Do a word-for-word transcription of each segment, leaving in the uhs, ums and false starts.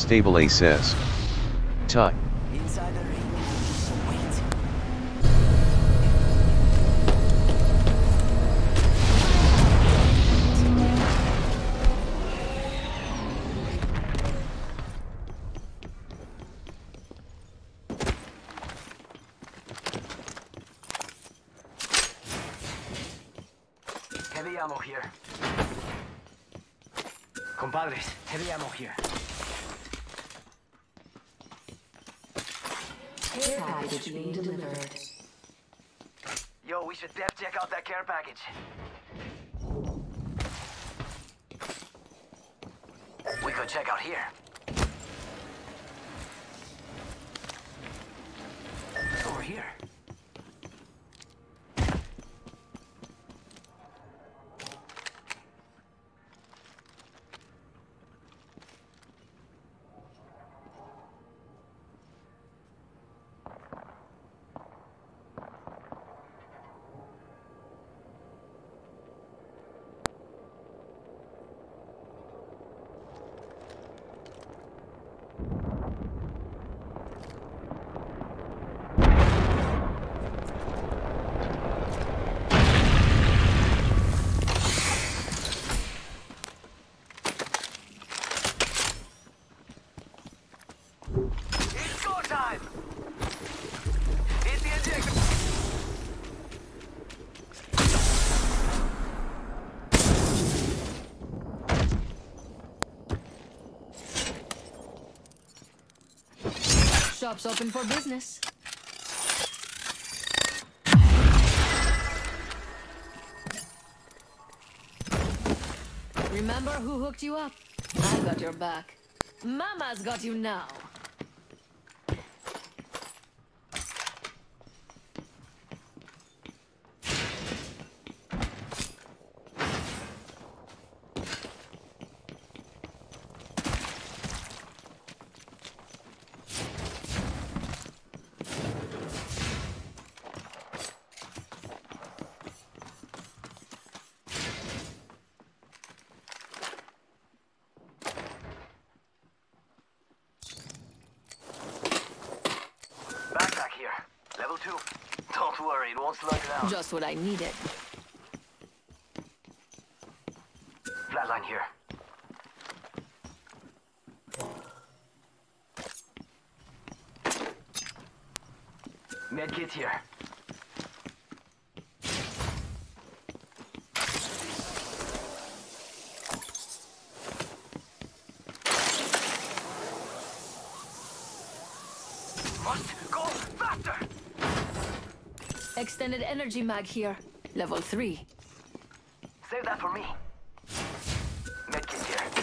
Unstable A says. Tie. Inside the ring. Wait. Heavy ammo here. Compadres, heavy ammo here. Care package being delivered. Yo, we should def check out that care package. We could check out here. Over here. It's go time! Hit the ejector! Shop's open for business. Remember who hooked you up? I got your back. Mama's got you now. Backpack here. Level two. Don't worry, it won't slow you down. Just what I needed. Flatline here. Medkit here. Must go faster! Extended energy mag here. Level three. Save that for me. Medkit here.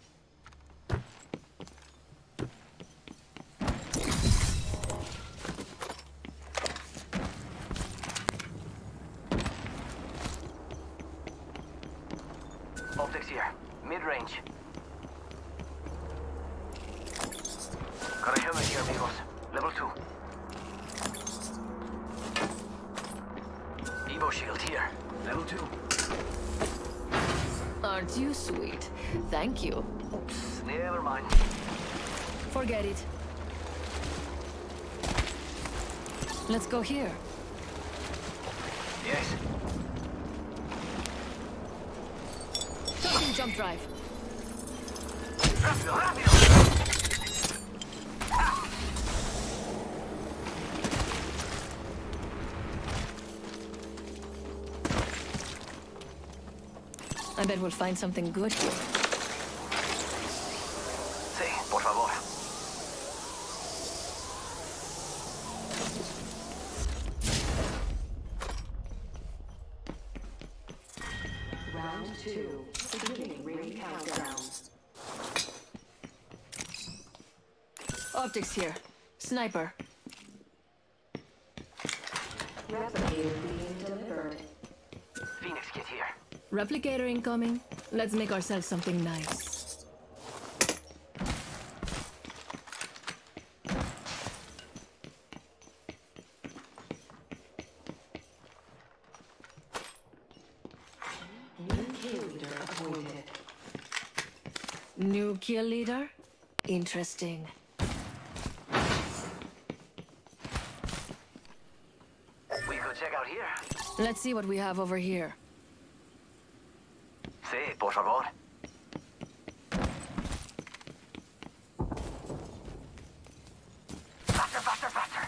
Optics here. Mid-range. Got a helmet here, amigos. Level two. Evo shield here. Level two. Aren't you sweet? Thank you. Oops, never mind. Forget it. Let's go here. Yes. Tossing jump drive. Rápido, rápido! I bet we'll find something good here. Sí, por favor. Round two. Beginning ring countdown. Optics here. Sniper. Replicator being delivered. Phoenix kit here. Replicator incoming. Let's make ourselves something nice. New kill leader appointed. New kill leader? Interesting. We could check out here. Let's see what we have over here. Sí, por favor. Faster, faster, faster.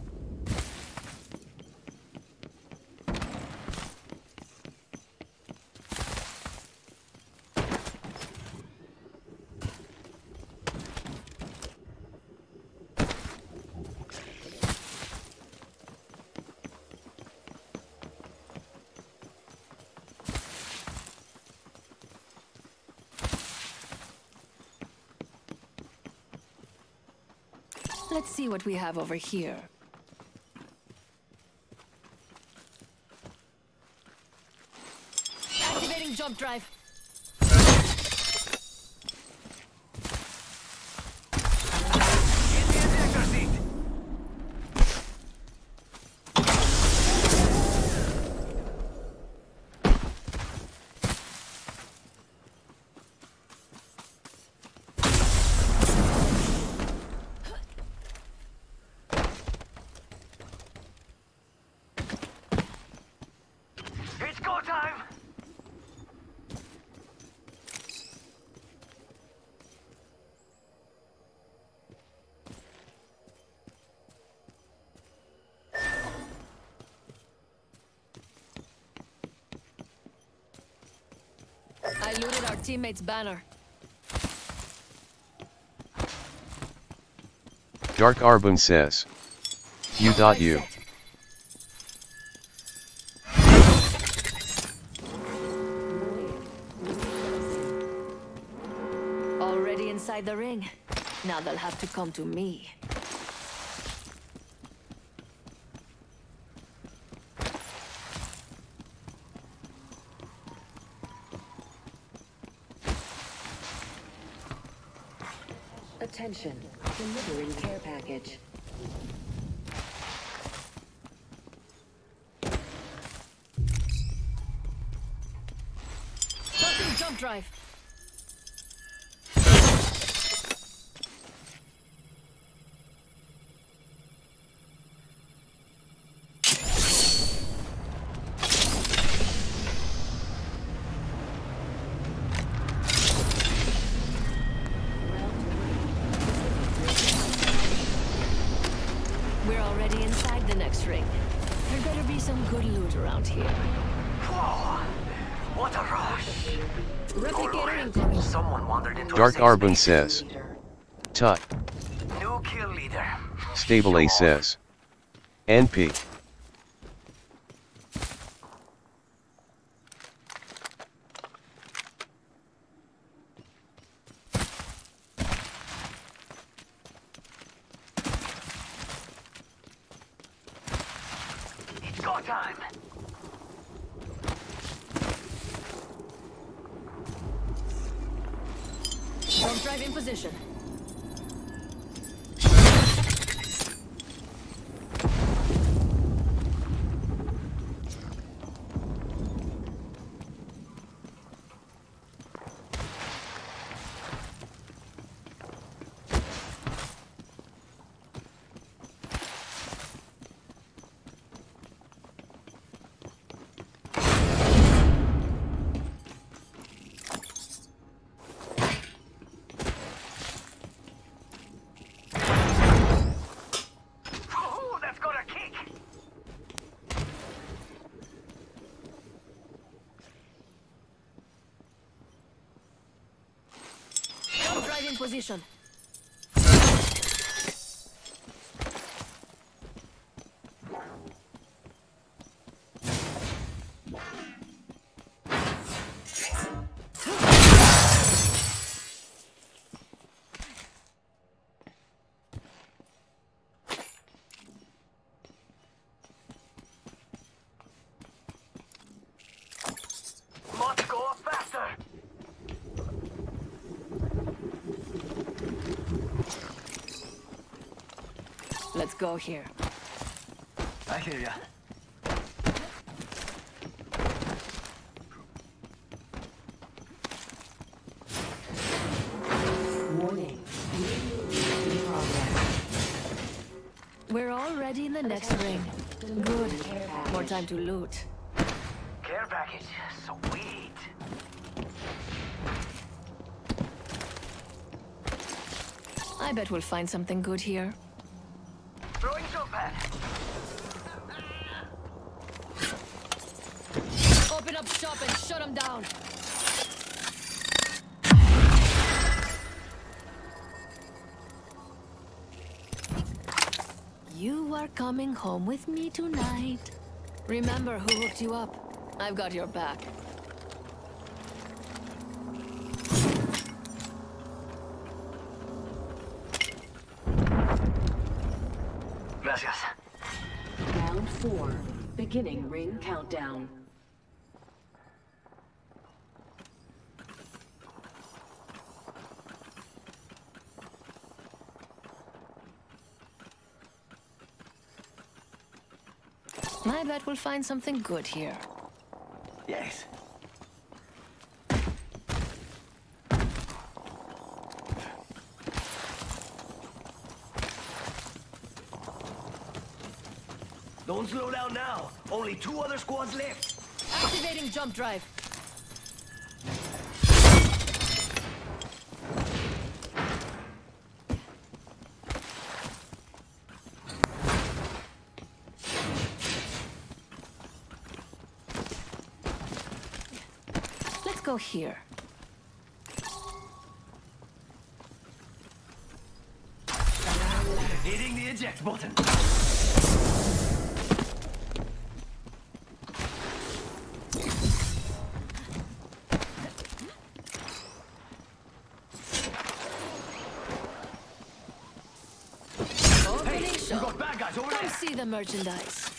Let's see what we have over here. Activating jump drive. In the ejector seat. It's go time! I looted our teammate's banner. Dark Arbun says. U. U. Already inside the ring. Now they'll have to come to me. Attention, delivering care package. Starting jump drive. We're already inside the next ring. There better be some good loot around here. Whoa! What a rush! Replicator incoming. Someone wandered into Dark our safe Arbun space. says. Tut. New kill leader. Stable A says. N P. It's go time! Jump drive in position. Oh, that's got a kick! Jump drive in position. Must go faster! Let's go here. I hear ya. Warning, next ring. Good. More time to loot. Care package. Sweet. I bet we'll find something good here. Throwing jump pad. Open up shop and shut them down. You are coming home with me tonight. Remember who hooked you up. I've got your back. Gracias. Round four. Beginning ring countdown. I bet we'll find something good here. Yes. Don't slow down now. Only two other squads left. Activating jump drive. Let's go here. Hitting the eject button. Opening You shop. got bad guys over Come there. see the merchandise.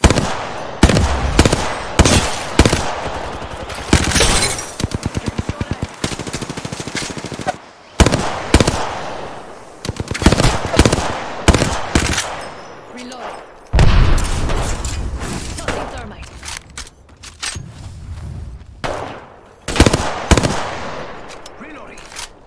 Reload. Tossing thermite. Reloading.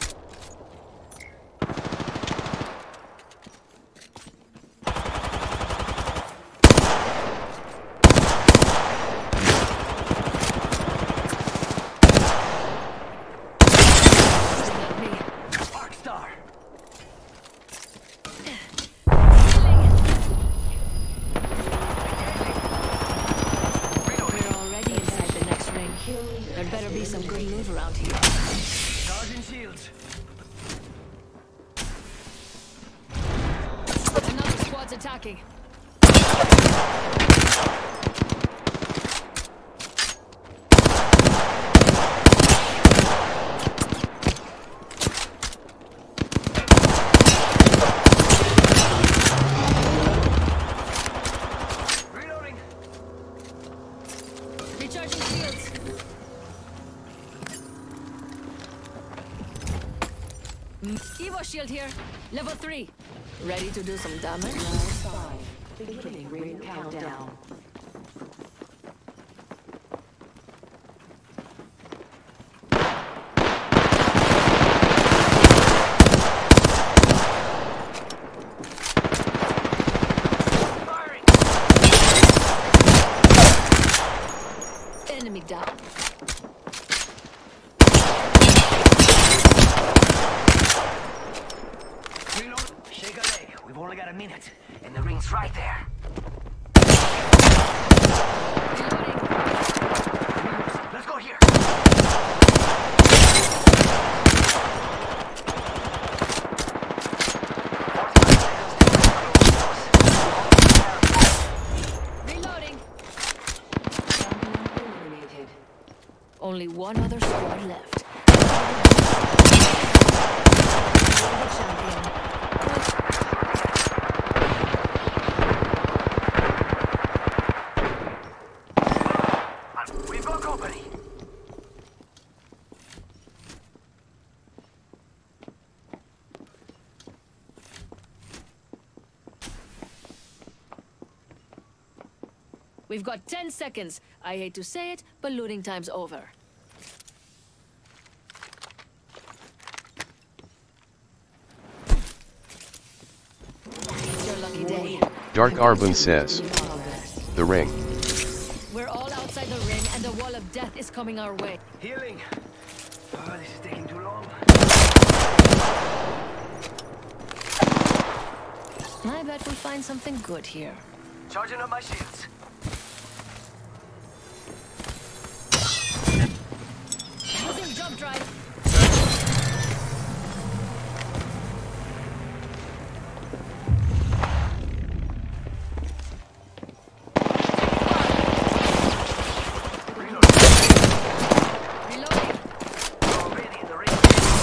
Not me. Arc star. We're already inside the next ring. There'd better be some good loot around here. Charging shields. Another squad's attacking. Reloading. Recharging shields. Evo shield here. Level three. Ready to do some damage? Round five. Beginning ring countdown. Firing. Enemy down. Reload. Shake a leg. We've only got a minute, and the ring's right there. Reloading. Let's go here. Reloading. Champion eliminated. Only one other squad left. You're the champion. And we've got company. We've got ten seconds. I hate to say it, but looting time's over. It's your lucky day. Dark Arbon says. The ring. We're all outside the ring and the wall of death is coming our way. Healing. Oh, this is taking too long. I bet we'll find something good here. Charging up my shields. Using jump drive. Reloading. Already in the ring.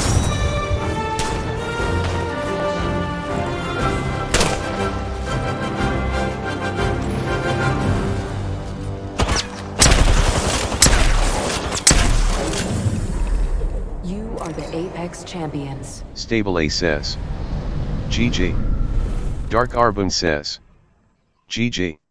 You are the Apex champions. Stable A says. G G. Dark Arbon says. G G.